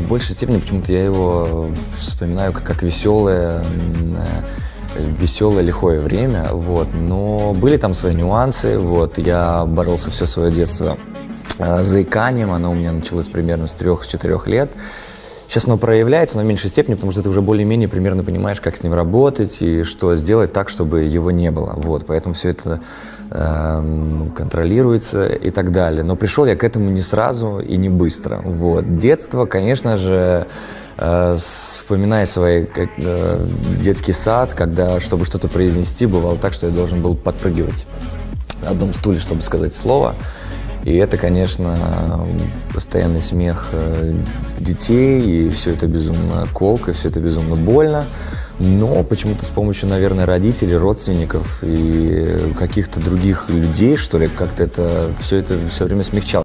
большей степени почему-то я его вспоминаю как веселое, лихое время, вот. Но были там свои нюансы, вот. Я боролся все свое детство с заиканием, оно у меня началось примерно с 3-4 лет. Сейчас оно проявляется, но в меньшей степени, потому что ты уже более-менее примерно понимаешь, как с ним работать и что сделать так, чтобы его не было. Вот, поэтому все это контролируется и так далее. Но пришел я к этому не сразу и не быстро. Вот. Детство, конечно же, вспоминая свой детский сад, когда, чтобы что-то произнести, бывало так, что я должен был подпрыгивать на одном стуле, чтобы сказать слово. И это, конечно, постоянный смех детей, и все это безумно колко, все это безумно больно. Но почему-то с помощью, наверное, родителей, родственников и каких-то других людей, что ли, как-то это все время смягчало.